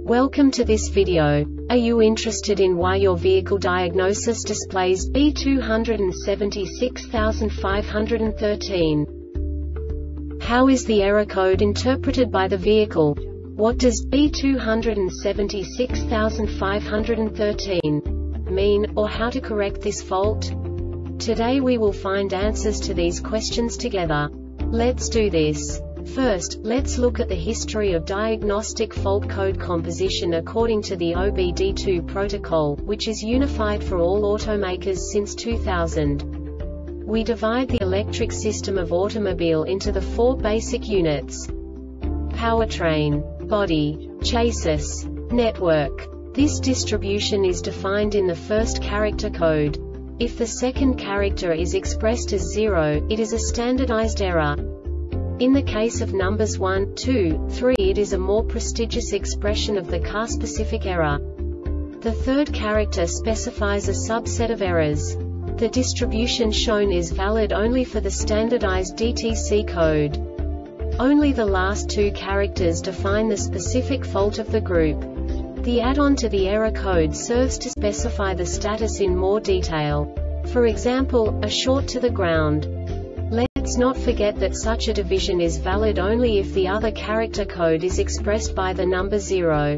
Welcome to this video. Are you interested in why your vehicle diagnosis displays B276513? How is the error code interpreted by the vehicle? What does B276513 mean, or how to correct this fault? Today we will find answers to these questions together. Let's do this. First, let's look at the history of diagnostic fault code composition according to the OBD2 protocol, which is unified for all automakers since 2000. We divide the electric system of automobile into the four basic units: powertrain, body, chassis, network. This distribution is defined in the first character code. If the second character is expressed as 0, it is a standardized error. In the case of numbers 1, 2, 3, it is a more prestigious expression of the car-specific error. The third character specifies a subset of errors. The distribution shown is valid only for the standardized DTC code. Only the last two characters define the specific fault of the group. The add-on to the error code serves to specify the status in more detail. For example, a short to the ground. Let's not forget that such a division is valid only if the other character code is expressed by the number 0.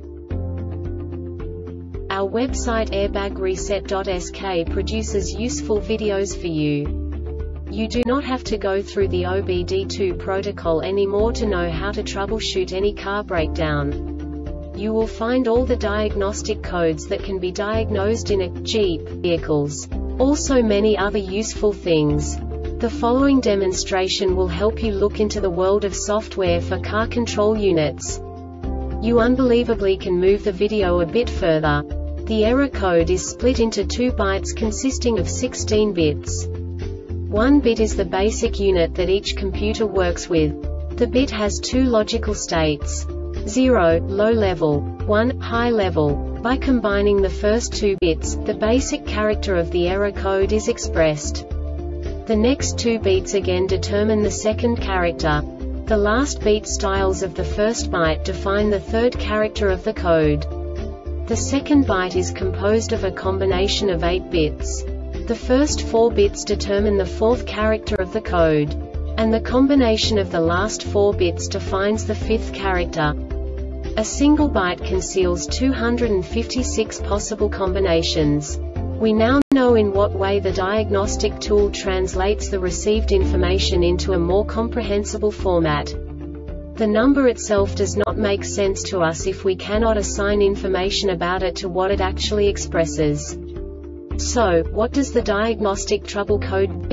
Our website airbagreset.sk produces useful videos for you. You do not have to go through the OBD2 protocol anymore to know how to troubleshoot any car breakdown. You will find all the diagnostic codes that can be diagnosed in a Jeep vehicles. Also many other useful things. The following demonstration will help you look into the world of software for car control units. You unbelievably can move the video a bit further. The error code is split into 2 bytes consisting of 16 bits. 1 bit is the basic unit that each computer works with. The bit has 2 logical states: 0, low level, 1, high level. By combining the first 2 bits, the basic character of the error code is expressed. The next 2 beats again determine the second character. The last beat styles of the first byte define the third character of the code. The second byte is composed of a combination of 8 bits. The first 4 bits determine the fourth character of the code. And the combination of the last 4 bits defines the fifth character. A single byte conceals 256 possible combinations. We now know in what way the diagnostic tool translates the received information into a more comprehensible format. The number itself does not make sense to us if we cannot assign information about it to what it actually expresses. So, what does the diagnostic trouble code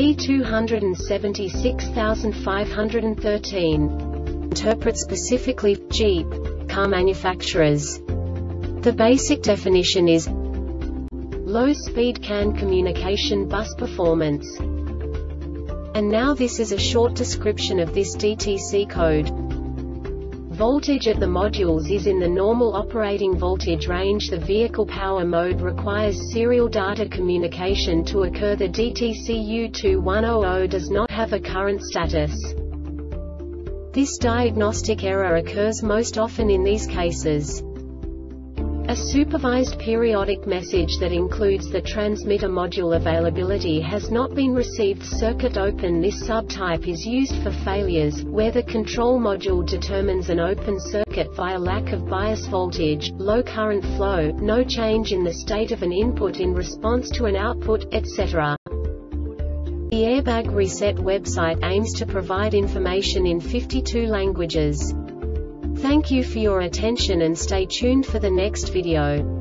B276513 interpret specifically for Jeep car manufacturers? The basic definition is low-speed CAN communication bus performance. And now this is a short description of this DTC code. Voltage at the modules is in the normal operating voltage range. The vehicle power mode requires serial data communication to occur. The DTC U2100 does not have a current status. This diagnostic error occurs most often in these cases: a supervised periodic message that includes the transmitter module availability has not been received. Circuit open. This subtype is used for failures where the control module determines an open circuit via lack of bias voltage, low current flow, no change in the state of an input in response to an output, etc. The Airbag Reset website aims to provide information in 52 languages. Thank you for your attention and stay tuned for the next video.